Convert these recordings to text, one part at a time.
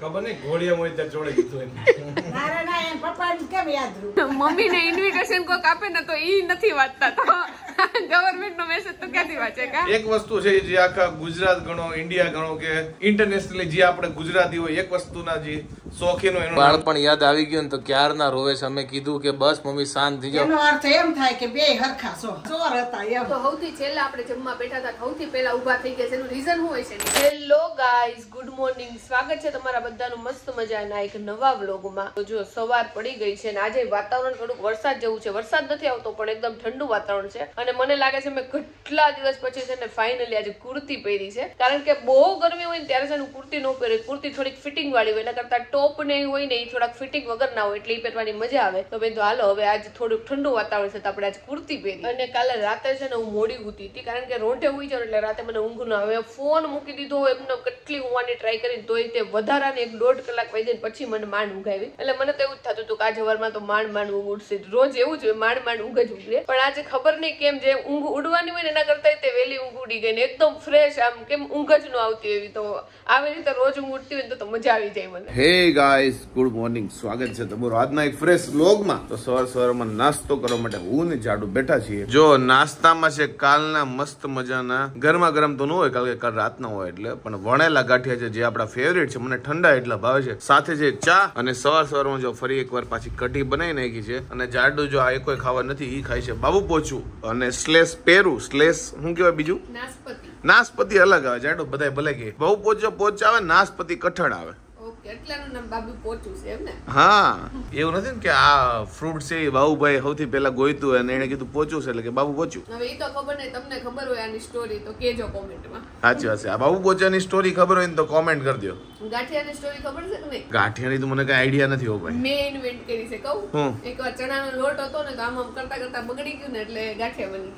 ખબર નહીં ઘોડિયા મોય ત્યાં ચોળી દીધું ના ના એમ પપ્પાને કેમ યાદ રહ્યું? મમ્મીને ઇન્વિટેશન કોક આપે ને તો ઈ નથી વાંચતા, તો ગવર્મેન્ટ નો મેસેજ તો ક્યાંથી વાંચે કા? એક વસ્તુ છે જે આખા ગુજરાત ગણો, ઇન્ડિયા ગણો કે ઇન્ટરનેશનલી જે આપણે ગુજરાતી હોય, એક વસ્તુના જે શોખીનો એનો બાળપણ યાદ આવી ગયું ને તો ક્યારના રોવે છે. અમે કીધું કે બસ મમ્મી શાંત થઈ જાઓ. એનો અર્થ એમ થાય કે બે હરખા ચોર હતા એમ. તો સૌથી છેલ્લા આપણે જમવા બેઠા હતા, સૌથી પહેલા ઊભા થઈ ગયા છે, એનું રીઝન શું હોય છે? હેલો ગાઈઝ, ગુડ મોર્નિંગ, સ્વાગત છે તમારા બધાનું મસ્ત મજાના એક નવા વ્લોગમાં. તો જો સવાર પડી ગઈ છે ને આજે વાતાવરણ થોડુંક વરસાદ જેવું છે. વરસાદ નથી આવતો પણ એકદમ ઠંડુ વાતાવરણ છે અને મને લાગે છે મેં કેટલા દિવસ પછી છે ને ફાઇનલી આજે કુર્તી પહેરી છે. કારણ કે બહુ ગરમી હોય ને ત્યારે છે ને કુર્તી ન પહેરે. કુર્તી થોડીક ફિટિંગ વાળી હોય, એના કરતા ટોપ ને હોય ને એ થોડાક ફિટિંગ વગર ના હોય એટલે એ પહેરવાની મજા આવે. તો મેં તો હાલો હવે આજે થોડુંક ઠંડુ વાતાવરણ છે તો આપણે આજે કુર્તી પહેરી. અને કાલે રાતે છે ને હું મોડી ઊતી હતી કારણ કે રોંઢે હુઈ જાઉં એટલે રાતે મને ઊંઘ ના આવે. ફોન મૂકી દીધો હોય એમને કેટલી ઊંઘવાની ટ્રાય કરીને તોય તે વધારાને 1.5 કલાક વહી જાય પછી મને માંડ ઊંઘ આવી. એટલે મને તો એવું જ થતું હતું કે આ જવારમાં તો માંડ ઊંઘ ઉડશે. રોજ એવું જ હોય, માંડ ઊંઘ જ ઉડે. પણ આજે ખબર નહીં કેમ જે ઊંઘ ઉડવાની હોય ને એના કરતા તે વહેલી ઊંઘ ઉડી ગઈ ને એકદમ ફ્રેશ, આમ કેમ ઊંઘ જ ન આવતી એવી. તો આવી રીતે રોજ ઊંઘ ઉડતી હોય તો મજા આવી જાય મને. હે ગાઈસ, ગુડ મોર્નિંગ, સ્વાગત છે તમારું આજના એક ફ્રેશ વ્લોગમાં. તો સવારમાં નાસ્તો કરવા માટે હું ને જાડુ બેઠા છીએ. જો નાસ્તામાં છે કાલના મસ્ત મજાના ગરમા ગરમ તો ન હોય કારણ કે કાલ રાતના હોય એટલે, પણ વણેલા ગાંઠિયા છે જે આપણા ફેવરેટ છે, મને ઠંડા એટલા ભાવે છે. સાથે છે ચા અને સવારમાં જો ફરી એકવાર પાછી કઢી બનાવી નાખી છે. અને જાડુ જો આ કોઈ ખાવા નથી, ઈ ખાય છે બાબુ પોચું અને સ્લેશ પેરું. સ્લેશ શું કહેવાય બીજું? નાસપતિ. નાસપતિ અલગ આવે જાડુ, બધા ભલે કે બહુ પોચો પોચ આવે, નાસપતિ કઠણ આવે. એટલાનું નામ બાબુ પોચું છે એમ ને? હા, એવું નથી ને કે આ ફ્રૂટ છે એ બાબુભાઈ સૌથી પહેલા ગોઈતું અને એને કીધું પોચું છે એટલે કે બાબુ પોચું. હવે એ તો ખબર નહીં, તમને ખબર હોય આની સ્ટોરી તો કેજો કોમેન્ટમાં. સાચી વાત છે. આ બાબુ પોચાની સ્ટોરી ખબર હોય ને તો કોમેન્ટ કરજો. ગાંઠિયાની સ્ટોરી ખબર છે કે નહીં? ગાંઠિયાની તો મને કઈ આઈડિયા નથી હો ભાઈ. મેં ઇન્વેન્ટ કરી છે કહું. એકવાર ચણાનો લોટ હતો ને તો આમ કરતા કરતા બગડી ગયું ને એટલે ગાંઠિયા બની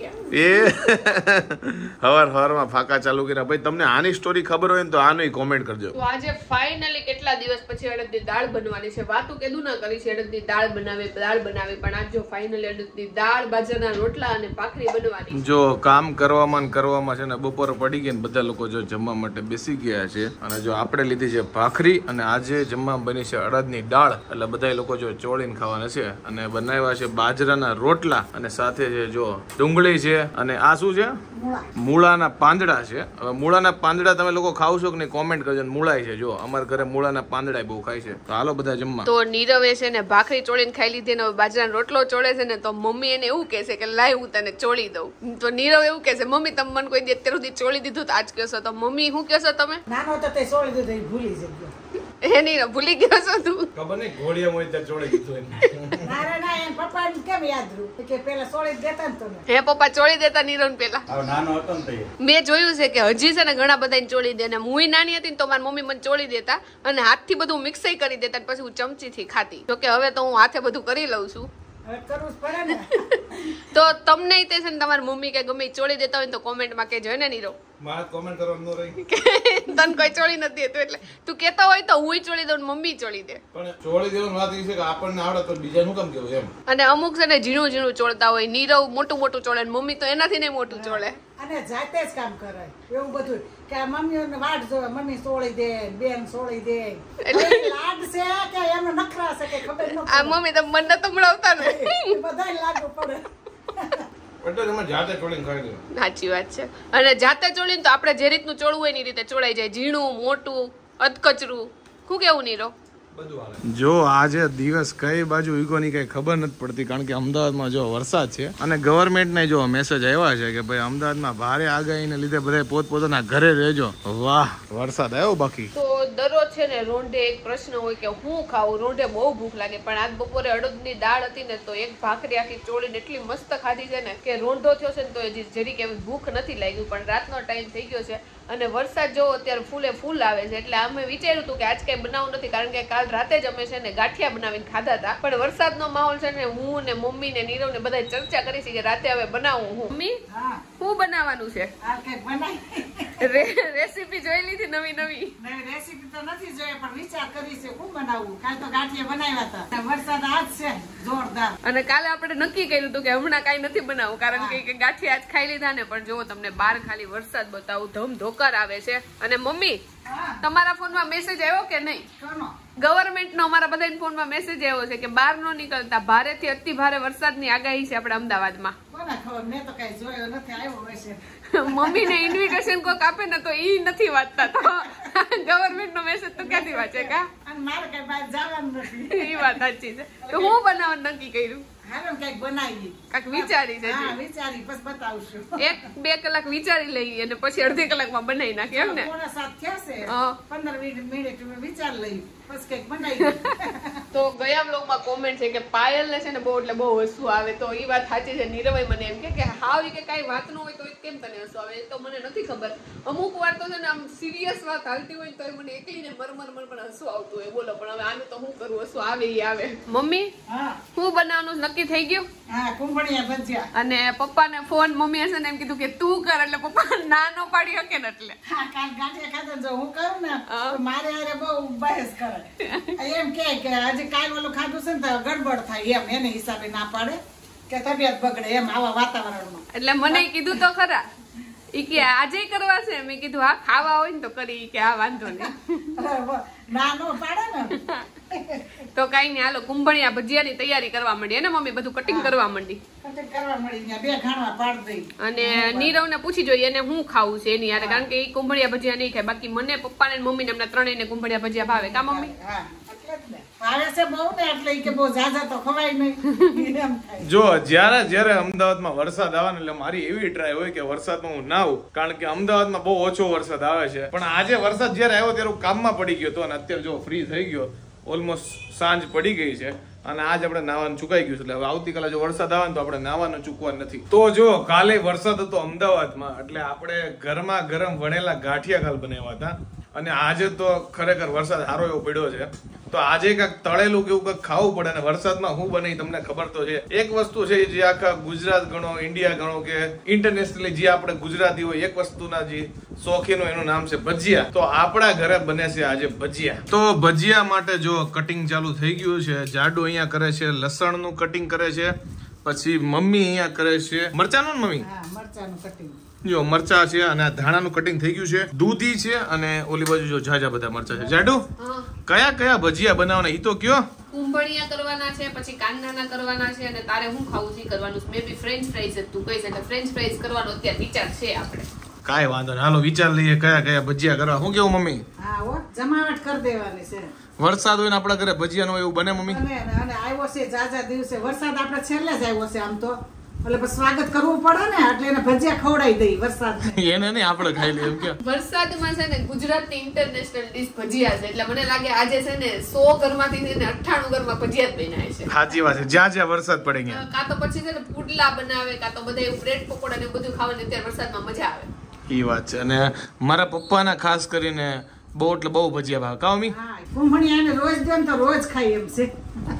ગયા. એ હવારમાં ફાકા ચાલુ કર્યા. ભાઈ તમને આની સ્ટોરી ખબર હોય ને તો આની કોમેન્ટ કરજો. તો આજે ફાઇનલી કેટલા દિવસ પછી અડદની દાળ બનવાની છે. વાતું કેદું ના કરી છે અડદની દાળ બનાવે પણ આજ જો ફાઇનલી અડદની દાળ, બાજરાના રોટલા અને ભાખરી બનવાની. જો કામ કરવામાં છે ને બપોર પડી ગઈ ને બધા લોકો જો જમવા માટે બેસી ગયા છે અને જો આપણે લીધી છે ભાખરી અને આજે જમવા બની છે અડદની દાળ. એટલે બધા લોકો જો ચોળીને ખાવાના છે અને બનાવ્યા છે બાજરાના રોટલા અને સાથે છે જો ડુંગળી છે અને આ શું છે? મૂળાના પાંદડા છે. હવે મૂળાના પાંદડા તમે લોકો ખાવ છો કે નહીં કોમેન્ટ કરજો. મૂળાય છે જો અમારા ઘરે મૂળાના પાંદડા બહુ ખાય છે. તો હાલો બધા જમવા. તો નીરવે છે ને ભાખરી ચોળીને ખાઈ લીધી ને બાજરાનો રોટલો ચોળે છે ને તો મમ્મી એને એવું કહેશે કે લાય હું તને ચોળી દઉં. તો નીરવ એવું કહેશે મમ્મી તમે મને કોઈ દી અત્યાર સુધી ચોળી દીધું તો આજ કહેશો. તો મમ્મી શું કહેશો તમે? નાનો તો તે સોળી દીધું એ ભૂલી જજો. એ નીરવ ભૂલી ગયો છો તું? ખબર નહીં ઘોડિયા મોય ત્યાં ચોળી દીધું. ના ના એમ પપ્પાને કેમ યાદ રહ્યું કે પેલા સોળી દેતા ને તમે? હે પપ્પા ચોળી દેતા નીરવ પેલા? નાનો હતો ને મેં જોયું છે કે હજી છે ને ઘણા બધા ચોળી દે ને હું નાની હતી ને તો મારી મમ્મી મને ચોળી દેતા અને હાથથી બધું મિક્સ કરી દેતા પછી હું ચમચીથી ખાતી. જોકે હવે તો હું હાથે બધું કરી લઉં છું. હવે કરવું જ પડે ને. તો તમને તે છે ને તમારી મમ્મી કે ગમે ચોળી દેતા હોય તો કોમેન્ટમાં કહેજો ને નીરવ. મારા કોમેન્ટ કરવાનું ન રહી. તને કોઈ ચોળી નથી દેતું એટલે તું કેતો હોય તો હું ચોળી દઉં મમ્મી ચોળી દે. પણ ચોળી દેવાની વાત એ છે કે આપણને આવડે તો બીજાનું કામ કેવું એમ. અને અમુક છે ને ઝીણું ઝીણું ચોળતા હોય. નીરવ મોટું મોટું ચોળે મમ્મી તો એનાથી નહીં મોટું ચોળે. અને જાતે જ કામ કરે એવું બધું કે આ મમ્મીઓને વાટ જોવે, મમ્મી સોળી દે, બેન સોળી દે. લાડ છે કે એમને નખરા છે કે ખબર ન પડે. આ મમ્મી તો મને તો મળાવતા ને બધાય લાગુ પડે. એટલે તમે જાતે ચોળીને ખાઈ લો. સાચી વાત છે. અને જાતે ચોળીને તો આપણે જે રીતનું ચોળવું હોય એની રીતે ચોળાઈ જાય. ઝીણું મોટું અધકચરું શું કેવું નીરવ? જો આજે દિવસ કઈ બાજુ ઈકોની કઈ ખબર નથી પડતી કારણ કે અમદાવાદમાં જો વરસાદ છે અને ગવર્મેન્ટને જો મેસેજ આવ્યા છે કે ભાઈ અમદાવાદમાં ભારે આગાહીને લીધે બધા પોતપોતાના ઘરે રહેજો. વાહ, વરસાદ આવ્યો. બાકી તો દરરોજ છે ને રોંઢે એક પ્રશ્ન હોય કે હું ખાવું. રોંઢે બહુ ભૂખ લાગે પણ આજ બપોરે અડદની દાળ હતી ને તો એક ભાખરી આખી ચોળીને એટલી મસ્ત ખાધી છે ને કે રોંઢો થયો છે ને તો જરીક એવી ભૂખ નથી લાગ્યું. પણ રાતનો ટાઈમ થઈ ગયો છે અને વરસાદ જો અત્યારે ફૂલે ફૂલ આવે છે એટલે અમે વિચાર્યું હતું કે આજ કઈ બનાવવું નથી કારણ કે કાલ કાલ રાતે જ અમે છે ને ગાંઠિયા બનાવીને ખાધા હતા, પણ વરસાદનો માહોલ છે ને હું ને મમ્મી ને નીરવ ને બધા ચર્ચા કરી છે કે રાતે હવે બનાવું હું. મમ્મી શું બનાવવાનું છે? રેસીપી જોઈ લીધી નવી નવી? રેસીપી તો નથી જોઈ પણ વિચાર કરી છે શું બનાવવું. કાલ તો ગાંઠિયા બનાવ્યા હતા, વરસાદ આજ છે જોરદાર. અને કાલે આપણે નક્કી કર્યું હતું કે હમણાં કઈ નથી બનાવું, કારણ કે ગાંઠિયા આજ ખાઈ લીધા ને. પણ જો તમને બહાર ખાલી વરસાદ બતાવું, ધમધોકાર આવે છે. અને મમ્મી તમારા ફોનમાં મેસેજ આવ્યો કે નહીં? ગવર્મેન્ટ નો અમારા બધા ફોનમાં મેસેજ આવ્યો છે કે બહાર નો નીકળતા, ભારે થી અતિ ભારે વરસાદની આગાહી છે આપણે અમદાવાદમાં. મમ્મી ને ઇન્વિટેશન કોક આપે ને તો ઈ નથી વાંચતા, તો ગવર્મેન્ટ નો મેસેજ તો ક્યાંથી વાંચે કા? એ વાત સાચી છે. તો હું બનાવવાનું નક્કી કર્યું, વિચારી છે, 1-2 કલાક વિચારી લઈએ અને પછી અડધી કલાકમાં બનાવી નાખીએ એમ ને. 15 મિનિટ વિચાર લઈ તો ગયા બ્લોગમાં કોમેન્ટ છે કે પાયલ ને છે ને બહુ એટલે બહુ હસવું આવે. તો એ વાત સાચી છે. નીરવભાઈ મને એમ કે હાવ કે કઈ વાત ન હોય તો કેમ તને હસવું આવે, તો મને નથી ખબર. અમુક વાર તો છે ને આમ સિરિયસ વાત હાલતી હોય તો મને એકલીને મરમર પણ હસવું આવતું હોય. બોલો, પણ હવે આનું તો હું કરું, હસવું આવે ઈ આવે. મમ્મી હું બનાવવાનું નક્કી થઈ ગયું? અને પપ્પા ને ફોન મમ્મી હશે ને એમ કીધું કે તું કર, એટલે પપ્પા ના નો પાડી શકે ને એટલે હું કરું ને મારે બહુ બહેસ કરે. એમ કે હજી કાલ ઓલું ખાધું છે ને તો ગડબડ થાય એમ, એને હિસાબે ના પાડે કે તબિયત બગડે એમ આવા વાતાવરણમાં. એટલે મને કીધું તો ખરા ઈ કે આજે કરવા છે. મેં કીધું હા ખાવા હોય ને તો કરી, કે હા વાંધો નહીં. ના નો પાડે ને તો કઈ નઈ, હાલો કુંભળિયા ભજીયાની તૈયારી કરવા માંડી ને મમ્મી, બધું કટિંગ કરવા માંડી. અને નીરવ ને પૂછી જોઈએ એને હું ખાવું છે એની યાર, કારણ કે એ કુંભળિયા ભજીયા નહીં ખાય. બાકી મને, પપ્પા ને મમ્મી ને એમના ત્રણેય ને કુંભળિયા ભજીયા ભાવે. કા મમ્મી? જો જયારે અમદાવાદમાં વરસાદ આવે ને એટલે મારી એવી ટ્રાય હોય કે વરસાદમાં હું નાવું, કારણ કે અમદાવાદમાં બહુ ઓછો વરસાદ આવે છે. પણ આજે વરસાદ જયારે આવ્યો ત્યારે કામમાં પડી ગયો હતો અને અત્યારે જો ફ્રી થઈ ગયો, ઓલમોસ્ટ સાંજ પડી ગઈ છે અને આજ આપણે નાવાનું ચૂકાઈ ગયું છે. એટલે હવે આવતીકાલે જો વરસાદ આવે ને તો આપણે નાવાનું ચૂકવા નથી. તો જો કાલે વરસાદ હતો અમદાવાદમાં, એટલે આપણે ગરમા ગરમ વણેલા ગાંઠિયા કાલ બનાવ્યા હતા. અને આજે તો ખરેખર વરસાદ સારો એવો પડ્યો છે, તો આજે કઈક તળેલું કેવું કઈક ખાવું પડે. અને વરસાદમાં હું બને તમને ખબર તો છે. એક વસ્તુ છે જે આખા ગુજરાત ગણો, ઇન્ડિયા ગણો કે ઇન્ટરનેશનલી જે આપણે ગુજરાતી હોય એક વસ્તુના જે શોખીન હોય એનું નામ છે ભજીયા. તો આપણા ઘરે બને છે આજે ભજીયા. તો ભજીયા માટે જો કટિંગ ચાલુ થઈ ગયું છે. જાડુ અહીંયા કરે છે લસણ નું કટિંગ કરે છે, પછી મમ્મી અહીંયા કરે છે મરચાનું. મમ્મી મરચાનું કટિંગ, જો મરચા છે અને ધાણાનું કટિંગ થઈ ગયું છે. દૂધી છે અને ઓલી બાજુ જો જાજા બધા મરચા છે. જાડુ કયા કયા ભજીયા બનાવવાના ઈ તો કયો? કુંભળિયા કરવાના છે, પછી કાંદાના કરવાના છે, અને તારે હું ખાવું છે કરવાનું છે. મે બી ફ્રેન્ચ ફ્રાઈઝ તું કહીશ એટલે ફ્રેન્ચ ફ્રાઈઝ કરવાનો અત્યારે વિચાર છે આપણે. કાઈ વાંધો નહીં, હાલો વિચાર લઈએ કયા કયા ભજીયા કરવા. હું કેવું મમ્મી? હા હો, જમાવટ કરી દેવાની છે. વરસાદ હોય ને આપણા ઘરે ભજીયા નો એવું બને મમ્મી? અને આવ્યો છે જાજા દિવસે વરસાદ, આપણે છેલ્લે જ આવ્યો છે આમ તો, એટલે સ્વાગત કરવું પડે ને, એટલે એને ભજીયા ખવડાવી દઈ વરસાદ. એને નહીં આપણે ખાઈ લઈએ એમ કે. વરસાદમાં છે ને ગુજરાતની ઇન્ટરનેશનલ ડિશ ભજીયા છે, એટલે મને લાગે આજે છે ને 100 ઘરમાંથી છે ને 98 ઘરમાં ભજીયા જ બનાવે છે. સાચી વાત છે, જ્યાં જ્યાં વરસાદ પડે ત્યાં. કાં તો પછી છે ને પુડલા બનાવે, કાં તો બધા એવું બ્રેડ પકોડા ને બધું ખાવાની અત્યારે વરસાદમાં મજા આવે. ઈ વાત છે. અને મારા પપ્પાના ખાસ કરીને બહુ એટલે બહુ ભજીયા ભાવે. કા મમ્મી? હા, કુંભણિયાને રોજ દે ને તો રોજ ખાય એમ છે.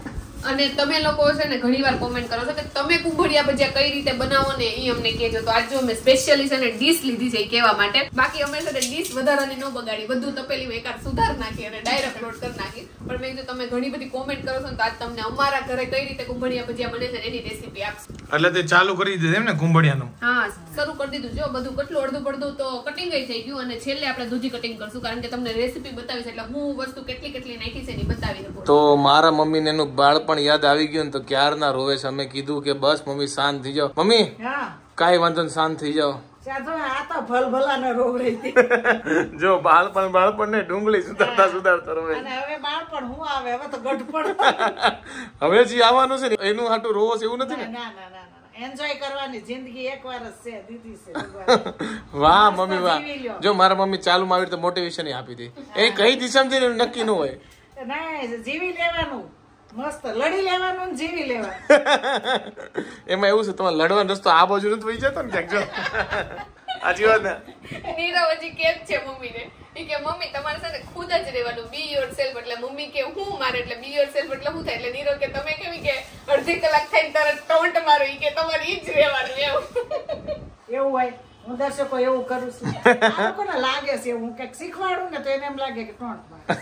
અને તમે લોકો છે ને ઘણીવાર કોમેન્ટ કરો છો કે તમે કુંભળિયા ભજીયા કઈ રીતે બનાવો ને એ અમને કહેજો. તો આજ જો મેં સ્પેશિયલી છે ને ડીશ લીધી છે એ કહેવા માટે. બાકી અમે છે ને ડીશ વધારાની ન બગાડી, બધું તપેલી એકાદ સુધાર નાખી અને ડાયરેક્ટ લોડ કરી નાખી. પણ મેં કીધું તમે ઘણી બધી કોમેન્ટ કરો છો ને તો આજ તમને અમારા ઘરે કઈ રીતે કુંભળિયા ભજીયા બને છે એની રેસીપી આપશું. એટલે તે ચાલુ કરી દીધું એમ ને કુંભળિયાનું? હા, શરૂ કરી દીધું. જો બધું કેટલું અડધું પડધું તો કટિંગ થઈ ગયું, અને છેલ્લે આપણે દૂધી કટિંગ કરશું, કારણ કે તમને રેસીપી બતાવીશ એટલે હું વસ્તુ કેટલી કેટલી નાખી છે એ બતાવી દઉં. તો મારા મમ્મીને એનું બાળપણ યાદ આવી ગયું તો ક્યારના રોવે છે. અમે કીધું કે બસ મમ્મી શાંત થઈ જાઓ. મમ્મી કાઈ વાંધો નહીં, શાંત થઈ જાઓ. જો બાળપણ ને ડુંગળી સુધારતા રોવે. હવે બાળપણ હું આવે, હવે તો ગઢપણ. હવે જે આવવાનું છે ને એનું હાટું રોવો છે એવું નથી ને? ના ના ના, એન્જોય કરવાની જિંદગી એકવાર જ છે દીદી છે. વાહ મમ્મી વાહ. જો મારા મમ્મી ચાલુ માં આવી રીતે મોટિવેશન આપી હતી. એ કઈ દિશામાં છે નક્કી ન હોય. ના, જીવી લેવાનું, મસ્ત લડી લેવાનું, જીવી લેવાનું. એમાં એવું છે તમારે લડવાનો રસ્તો આ બાજુ નથી વહી જતો ને ક્યાંક. જો સાચી વાત ને. નીરવ હજી કેમ છે મમ્મીને ઈ કે મમ્મી તમારે સાથે ખુદ જ રહેવાનું, બી યોર સેલ્ફ. એટલે મમ્મી કે હું મારે એટલે બી યોર સેલ્ફ એટલે શું થાય? એટલે નીરવ કે તમે કેવી કે અડધી કલાક થઈને તરત ટોન્ટ મારો, ઈ કે તમારે ઈ જ રહેવાનું એવું. એવું હોય, હું દર્શકો એવું કરું છું. આ લોકોને લાગે છે હું કંઈક શીખવાડું ને તો એને એમ લાગે કે ટોન્ટ મારે.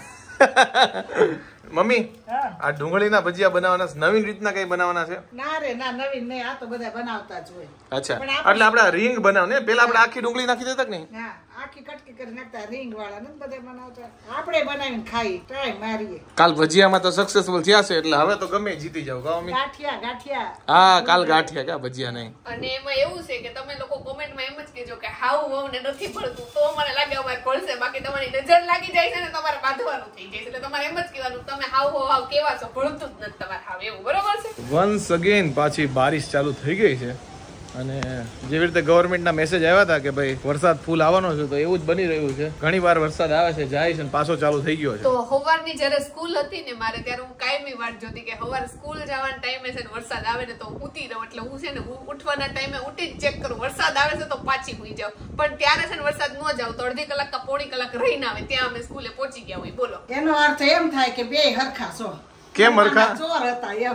મમ્મી હા. આ ડુંગળીના ભજીયા બનાવવાના નવીન રીતના કઈ બનાવવાના છે? ના રે ના, નવીન નહીં, આ તો બધા બનાવતા જ હોય. અચ્છા, પણ આપણે- એટલે આપણે રીંગ બનાવ ને, પેલા આપણે આખી ડુંગળી નાખી દેતા કે નહીં? ના, આખી કટકી કરી નાખતા, રીંગ વાળા નથી બધા બનાવતા. આપણે બનાવીને ખાઈ, ટ્રાય મારીએ. કાલ ભજીયામાં તો સક્સેસફુલ થયા છે એટલે હવે તો ગમે જીતી જાવ કા મમ્મી? ગાંઠિયા હા, કાલ ગાંઠિયા કા ભજીયા નહીં. અને એમાં એવું છે કે તમે લોકો કોમેન્ટમાં એમ જ કહેજો કે હાવ વહુ ને નથી પડતું, તો મને લાગે અમારે પડશે. બાકી તમારી નજર લાગી જાય છે ને તમારે બાંધવાનું થઈ જાય છે. એટલે તમારે એમ જ કહેવાનું તમે હાવ કેવા છો, ભણતું જ નથી તમારે હાવ, એવું બરોબર છે? વન્સ અગેન પાછી બારિશ ચાલુ થઈ ગઈ છે અને જેવી રીતે ગવર્મેન્ટના મેસેજ આવ્યા હતા કે ભાઈ વરસાદ ફૂલ આવવાનો છે તો એવું જ બની રહ્યું છે. ઘણી વાર વરસાદ આવે છે, જાય છે, પાછો ચાલુ થઈ ગયો છે. તો સવારની જયારે સ્કૂલ હતી ને મારે, ત્યારે હું કાયમી વાટ જોતી કે સવારે સ્કૂલ જવાના ટાઈમે છે ને વરસાદ આવે ને તો હું ઉતી રહું. એટલે હું છે ને હું ઉઠવાના ટાઈમે ઉઠી જ ચેક કરું, વરસાદ આવે છે તો પાછી સુઈ જાઉં. પણ ત્યારે છે ને વરસાદ ન જાવ તો અડધી કલાક કે પોણી કલાક રહીને આવે, ત્યાં અમે સ્કૂલે પહોંચી ગયા હોય. બોલો, એનો અર્થ એમ થાય કે બે હરખા છો. કેમ હરખા? ચોર હતા એમ.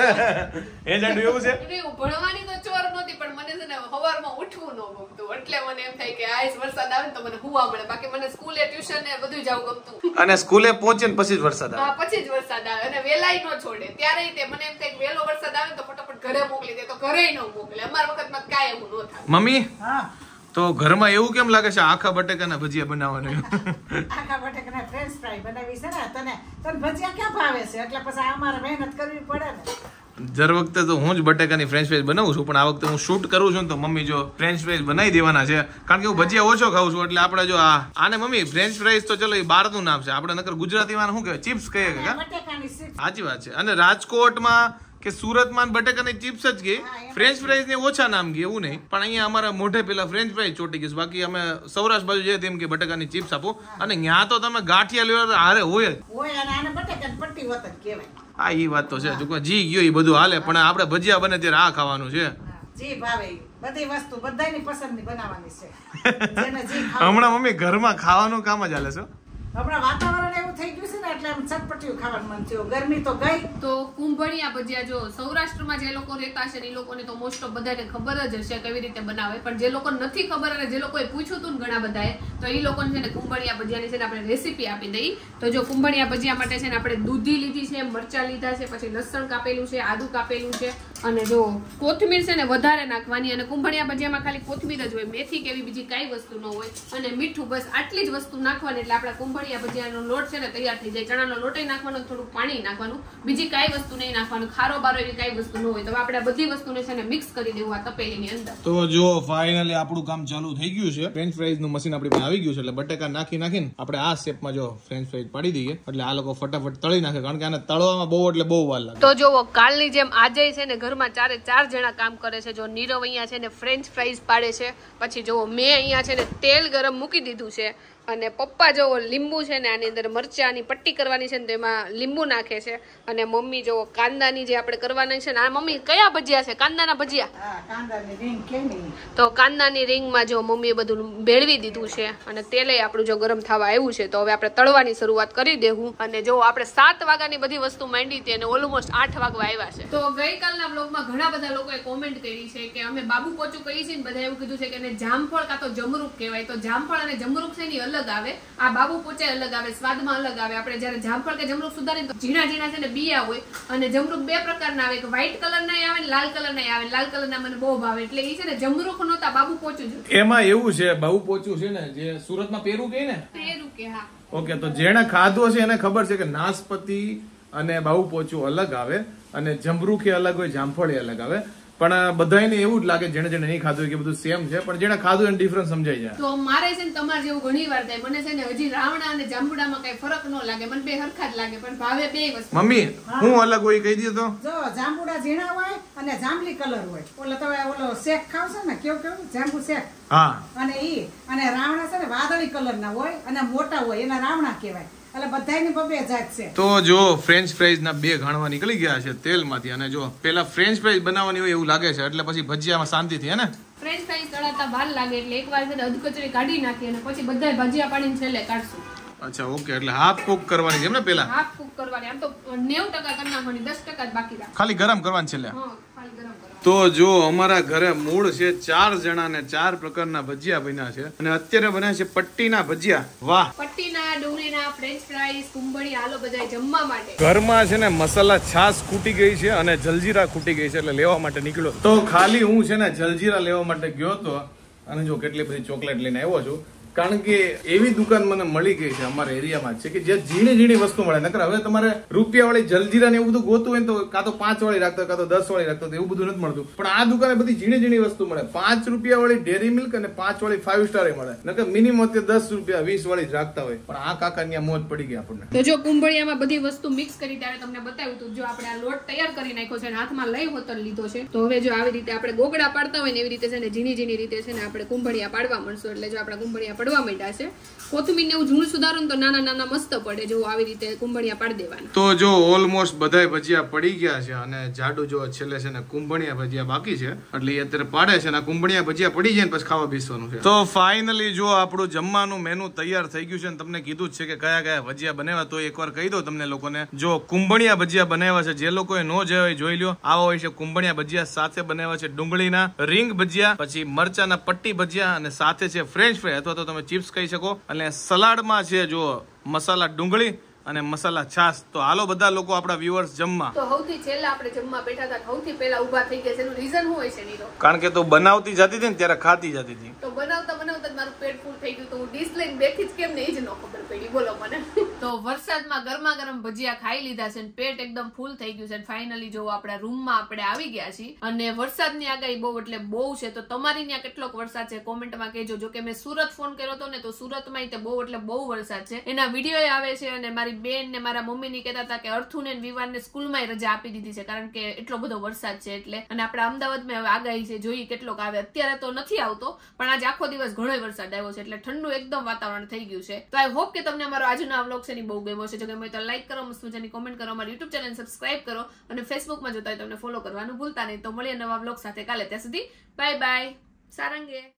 એ જાણ્યું એવું છે? એટલે હું ભણવાની તો ચોર નહોતી, પણ મને છે ને સવારમાં ઉઠવું ન ગમતું. એટલે મને એમ થાય કે આજ વરસાદ આવે ને તો મને હુવા મળે. બાકી મને સ્કૂલે ટ્યુશન ને બધું જવું ગમતું. અને સ્કૂલે પહોંચે ને પછી જ વરસાદ આવે. હા, પછી જ વરસાદ આવે અને વેલાય ન છોડે. ત્યારે તે મને એમ થાય કે વહેલો વરસાદ આવે તો ફટાફટ ઘરે મોકલી દે, તો ઘરે ન મોકલે. અમારા વખતમાં કાંઈ એવું ન થાય. મમ્મી હા, તો ઘરમાં એવું કેમ લાગે છે આખા બટેકાના ભજીયા બનાવવાનું? આખા બટેકાના ફ્રેન્ચ ફ્રાય બનાવી છે ને, તને ભજીયા ક્યાં ભાવે છે? એટલે પછી અમારે મહેનત કરવી પડે ને. દર વખતે તો હું જ બટેકાની ફ્રેન્ચ ફ્રાઈઝ બનાવું છું, પણ આ વખતે હું શૂટ કરું છું ને તો મમ્મી જો ફ્રેન્ચ ફ્રાઈઝ બનાવી દેવાના છે. કારણ કે હું ભજીયા ઓછો ખાઉં છું એટલે આપણે જો આને મમ્મી ફ્રેન્ચ ફ્રાઈઝ તો ચલો એ બહારનું નામ છે, આપણે નકર ગુજરાતીમાં શું કહેવાય, ચિપ્સ કહીએ કે? બટેકાની ચિપ્સ. સાચી વાત છે. અને રાજકોટમાં કે સુરતમાં બટેકાની ચિપ્સ જ ગઈ, ફ્રેન્ચ ફ્રાઈઝ ને ઓછા નામ ગઈ એવું નહીં. પણ અહીંયા અમારા મોઢે પેલા ફ્રેન્ચ ફ્રાઈઝ ચોટી ગઈ. બાકી અમે સૌરાષ્ટ્ર બાજુ જઈએ તેમ કે બટેકાની ચિપ્સ આપો, અને ત્યાં તો તમે ગાંઠિયા લેવા તો હારે હોય જ. હોય અને આને બટેકાની પટ્ટી વતન કહેવાય. હા, એ વાત તો છે. જો જી ગયો એ બધું હાલે, પણ આપણે ભજીયા બને ત્યારે આ ખાવાનું છે. જી ભાવે ઈ. બધી વસ્તુ બધાની પસંદની બનાવવાની છે. જેને જી ખાવું. હમણાં મમ્મી ઘરમાં ખાવાનું કામ જ હાલે છે. હમણાં વાતાવરણ એવું થઈ ગયું છે ને એટલે આમ ચટપટીયું ખાવાનું મન થયું. ગરમી તો ગઈ. તો કુંભળિયા ભજીયા જો સૌરાષ્ટ્રમાં જે લોકો રહેતા છે એ લોકોને તો મોસ્ટ ઓફ બધાને ખબર જ હશે કેવી રીતે બનાવે. પણ જે લોકો નથી ખબર અને જે લોકોએ પૂછ્યું હતું ને ઘણા બધાએ, તો એ લોકોને છે ને કુંભળિયા ભજીયાની છે ને આપણે રેસીપી આપી દઈ. તો જો કુંભળિયા ભજીયા માટે છે ને આપણે દૂધી લીધી છે, મરચાં લીધા છે, પછી લસણ કાપેલું છે, આદુ કાપેલું છે, અને જો કોથમીર છે ને વધારે નાખવાની. અને કુંભળિયા ભજીયામાં ખાલી કોથમીર જ હોય, મેથી કે એવી બીજી કાંઈ વસ્તુ ન હોય, અને મીઠું, બસ આટલી જ વસ્તુ નાખવાની. એટલે આપણા કુંભળિયા ભજીયાનો લોટ છે ને તૈયાર થઈ જાય. ચણાનો લોટ નાખવાનો, થોડું પાણી નાખવાનું, બીજી કાંઈ વસ્તુ નહીં નાખવાનું, ખારો બારો એવી કાંઈ વસ્તુ ન હોય. તો આપણે આ બધી વસ્તુને છે ને મિક્સ કરી દેવું આ તપેલીની અંદર. તો જો ફાઇનલી આપણું કામ ચાલુ થઈ ગયું છે. ફ્રેન્ચ ફ્રાઈઝ નું મશીન આપણી પાસે આવી ગયું છે. એટલે બટેકા નાખીને આપણે આ શેપમાં જો ફ્રેન્ચ ફ્રાઈઝ પાડી દઈએ એટલે આ લોકો ફટાફટ તળી નાખે. કારણ કે આને તળવામાં બહુ એટલે બહુ વાર લાગે. તો જો કાલની જેમ આજે છે ને ઘરમાં 4 જણા કામ કરે છે. જો નીરવ અહીંયા છે ને ફ્રેન્ચ ફ્રાઈઝ પાડે છે, પછી જો મેં અહીંયા છે ને તેલ ગરમ મૂકી દીધું છે, અને પપ્પા જો લીંબુ છે ને આની અંદર મરચાની પટ્ટી કરવાની છે ને તેમાં લીંબુ નાખે છે, અને મમ્મી જો કાંદાની જે આપણે કરવાની છે ને, આ મમ્મી કયા ભજીયા છે? કાંદાના ભજીયા. હા, કાંદાની રીંગ કેની. તો કાંદાની રીંગમાં જો મમ્મીએ બધું ભેળવી દીધું છે, અને તેલે આપણું જો ગરમ થવા આવ્યું છે. તો હવે આપણે તળવાની શરૂઆત કરી દેવું. અને જો આપણે 7 વાગ્યાની બધી વસ્તુ માંડી હતી અને ઓલમોસ્ટ 8 વાગવા આવ્યા છે. તો ગઈકાલના બ્લોગમાં ઘણા બધા લોકોએ કોમેન્ટ કરી છે કે અમે બાબુ પોચું કહીએ છીએ ને, બધા એવું કીધું છે કે એને જામફળ કાં તો જમરૂક કહેવાય. તો જામફળ અને જમરૂક છે ને અલગ આવે, આ બાબુ પોચે અલગ આવે, સ્વાદમાં અલગ આવે. આપણે જયારે જામફળ કે જમરૂક સુધારીને તો ઝીણા ઝીણા છે ને બિયા હોય, અને જમરૂક 2 પ્રકારના આવે, એક વ્હાઈટ કલર ના આવે ને લાલ કલર ના આવે. લાલ કલર ના મને બહુ ભાવે, એટલે એ છે ને જમરૂક નહોતા, બાબુ પોચું જ. એમાં એવું છે, બાબુ પોચું છે ને જે સુરતમાં પેરું કહે ને, પેરું કે હા. ઓકે, તો જેણે ખાધું હશે એને ખબર છે કે નાસપતિ અને બાબુ પોચું અલગ આવે, અને જમરૂખી અલગ હોય, જામફળી અલગ આવે. પણ બધાને એવું જ લાગે જેને નહીં ખાધું કે બધું સેમ છે, પણ જેને ખાધું એને ડિફરન્સ સમજાઈ જાય. તો મારે છે ને તમારે જેવું ઘણી વાર થાય. મને છે ને હજી રાવણા અને જાંબુડામાં કઈ ફરક ન લાગે, મને બે હરખા જ લાગે, પણ ભાવે બે વસ્તુ. મમ્મી હું અલગ હોય કહી દો તો. જો જાંબુડા ઝીણા હોય અને જાંબલી કલર હોય. ઓલો તમે ઓલો શેક ખાવ છો ને, કેવું જાંબુ શેક, હા, અને અને રાવણા છે ને વાદળી કલર ના હોય અને મોટા હોય, એના રાવણા કહેવાય. એટલે બધાયની બબે જાત છે. તો જો ફ્રેન્ચ ફ્રાઈઝ ના 2 ઘાણવા નીકળી ગયા છે તેલમાંથી, અને જો પેલા ફ્રેન્ચ ફ્રાઈઝ બનાવવાની હોય એવું લાગે છે, એટલે પછી ભજીયામાં શાંતિ થી હે ને. ફ્રેન્ચ ફ્રાઈઝ ફ્રેન્ચ ફ્રાઈઝ તળાતા વાર લાગે એટલે એકવાર છે ને અધકચરી કાઢી નાખી અને પછી બધાય ભજીયા પાડીને છેલ્લે કાઢશું. અચ્છા ઓકે, એટલે હાફ કુક કરવાની છે એમ ને પેલા? હાફ કુક કરવાની. આમ તો 90% કરી નાખવાની, 10% જ બાકી રાખ. ખાલી ગરમ કરવાની છેલ્લે. હા, ખાલી ગરમ કરવાની. તો જો અમારા ઘરે મૂળ છે 4 જણા ને 4 પ્રકારના ભજીયા બન્યા છે અને અત્યારે બન્યા છે પટ્ટીના ભજીયા. વાહ! પટ્ટીના, ડુંગળીના, ફ્રેન્ચ ફ્રાઈઝ, કુંબળી, આલો બધાય જમવા માટે. ઘરમાં છે ને મસાલા છાશ ખૂટી ગઈ છે અને જલજીરા ખૂટી ગઈ છે એટલે લેવા માટે નીકળ્યો. તો ખાલી હું છે ને જલજીરા લેવા માટે ગયો તો અને જો કેટલી બધી ચોકલેટ લઈને આવ્યો છું. કારણ કે એવી દુકાન મને મળી ગઈ છે અમારા એરિયામાં છે કે જે ઝીણી વસ્તુ મળે. નકર હવે તમારે રૂપિયા વાળી જલજીરા ને એવું બધું ગોતું હોય તો કાં તો 5 વાળી રાખતો કાં તો 10 વાળી રાખતો એવું બધું નથી મળતું. પણ આ દુકાને બધી ઝીણી વસ્તુ મળે. 5 રૂપિયા વાળી ડેરી મિલ્ક અને 5 વાળી 5 સ્ટાર મળે. નકર મિનિમમ 10 રૂપિયા 20 વાળી જ રાખતા હોય. પણ આ કાકા ત્યાં મોજ પડી ગઈ આપણને. તો જો કુંબળિયામાં બધી વસ્તુ મિક્સ કરી ત્યારે તમને બતાવ્યું હતું. જો આપણે આ લોટ તૈયાર કરી નાખ્યો છે અને હાથમાં લઈ હોતર લીધો છે. તો હવે જો આવી રીતે આપણે ગોગડા પાડતા હોય ને એવી રીતે છે ને ઝીણી રીતે છે ને આપણે કુંબળિયા પાડવા મળશું. એટલે જો આપણા કુંબળિયા પડવા માંડ્યા છે. કોથમીર ને એવું ઝૂણ સુધારું તો નાના મસ્ત પડે. જો આવી રીતે કુંબળિયા પાડી દેવાના. તો જો ઓલમોસ્ટ બધાય ભજીયા પડી ગયા છે અને જાડુ જો છેલ્લે છે ને કુંભણિયા ભજીયા બાકી છે એટલે એ અત્યારે પાડે છે ને કુંભણિયા ભજીયા પડી જાય ને પછી ખાવા બેસવાનું છે. તો ફાઇનલી જો આપણું જમવાનું મેનુ તૈયાર થઈ ગયું છે ને તમને કીધું જ છે કે કયા ભજીયા બનાવ્યા. તો એકવાર કહી દો તમને લોકોને. જો કુંભણિયા ભજીયા બનાવ્યા છે, જે લોકોએ નો જોયા જોઈ લ્યો. આવા હોય છે કુંભણિયા ભજીયા, સાથે બનાવ્યા છે ડુંગળીના રીંગ ભજીયા, પછી મરચાના પટ્ટી ભજીયા અને સાથે છે ફ્રેન્ચ ફ્રાય અથવા તો તમે ચિપ્સ કહી શકો. અને સલાડમાં છે જો મસાલા ડુંગળી અને મસાલા છાશ. તો હાલો બધા લોકો આપણા વ્યુઅર્સ જમવા. તો સૌથી છેલ્લા આપણે જમવા બેઠા હતા, સૌથી પહેલા ઊભા થઈ ગયા છે. એનું રીઝન શું હોય છે નીરો? કારણ કે તું બનાવતી જતી હતી ને ત્યારે ખાતી જતી હતી. તો બનાવતા મારું પેટ ફૂલ થઈ ગયું. તો હું ડીશ લઈને બેઠી જ કેમ ને એ જ ન ખબર પડી. બોલો મને. તો વરસાદમાં ગરમા ગરમ ભજીયા ખાઈ લીધા છે, પેટ એકદમ ફૂલ થઈ ગયું છે. ફાઇનલી જો આપણા રૂમમાં આપણે આવી ગયા છીએ અને વરસાદની આગાહી બહુ એટલે બહુ છે. તો તમારી ત્યાં કેટલોક વરસાદ છે કોમેન્ટમાં કહેજો. જો કે મેં સુરત ફોન કર્યો હતો ને તો સુરતમાં તે બહુ એટલે બહુ વરસાદ છે. એના વિડીયો આવે છે અને મારી બેન ને મારા મમ્મી ની કહેતા હતા કે અર્થુને વિવાનને સ્કૂલમાં રજા આપી દીધી છે કારણ કે એટલો બધો વરસાદ છે. એટલે અને આપણા અમદાવાદમાં હવે આગાહી છે, જોઈએ કેટલોક આવે. અત્યારે તો નથી આવતો પણ આજે આખો દિવસ ઘણો વરસાદ આવ્યો છે એટલે ઠંડુ એકદમ વાતાવરણ થઈ ગયું છે. તો આઈ હોપ કે તમને અમારો આજનો આ વ્લોગ છે બહુ ગમ્યો છે. જો ગમ્યો તો લાઈક કરો, મસ્ત મજાની કોમેન્ટ કરો, અમારી યુટ્યુબ ચેનલ સબસ્ક્રાઇબ કરો અને ફેસબુકમાં જોતા હોય તમને ફોલો કરવાનું ભૂલતા નહીં. તો મળીએ નવા વ્લોગ સાથે કાલે. ત્યાં સુધી બાય બાય. સારંગે.